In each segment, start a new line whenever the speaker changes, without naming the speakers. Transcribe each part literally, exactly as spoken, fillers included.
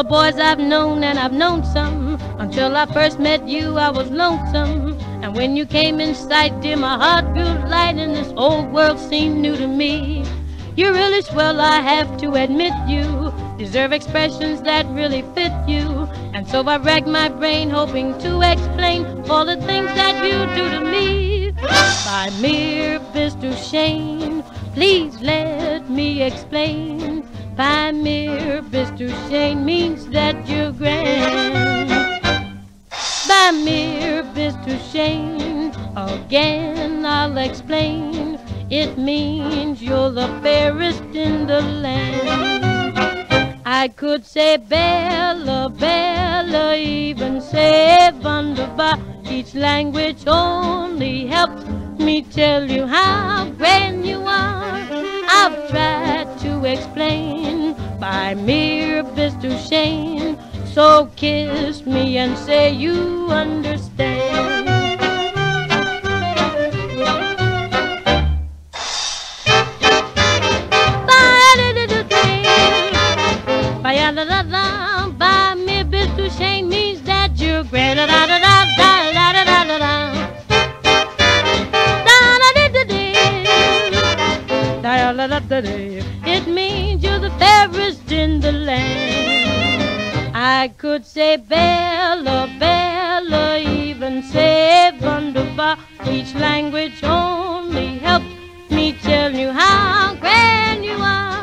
the boys I've known, and I've known some. Until I first met you, I was lonesome. And when you came in sight, dear, my heart grew light, and this old world seemed new to me. You're really swell, I have to admit you deserve expressions that really fit you. And so I racked my brain hoping to explain all the things that you do to me. By mere Mister Shane, please let me explain. By mere Mister Shane means that you're grand. By mere Mister Shane, again I'll explain. It means you're the fairest in the land. I could say Bella, Bella, even say Wunderbar. Each language only helps me tell you how grand you are. I've tried to explain by mere Mister Shane. So kiss me and say you understand. By me, Mister Shane means that you're grand. Da da da da da da da da da. Da da da da da. It means you're the fairest in the land. I could say Bella, Bella, even say Wunderbar. Each language only helps me tell you how grand you are.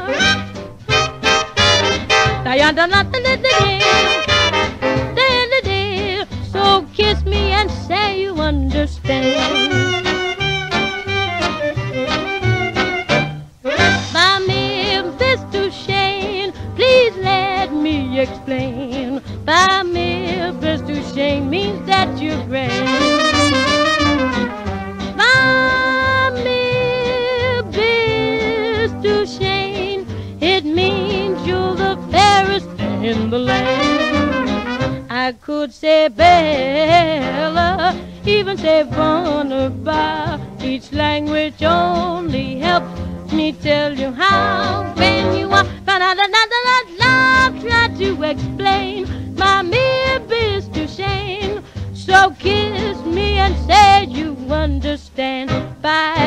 So kiss me and say you understand. By me, Mister Shane, please let me explain. By me, Mister Shane means that you're grand. By me, Mister Shane, it means you're the fairest in the land. I could say Bella, even say Wunderbar. Each language only helps me tell you how grand you are. But I love try to explain my mere Mister Shane. So kiss me and say you understand. Bye.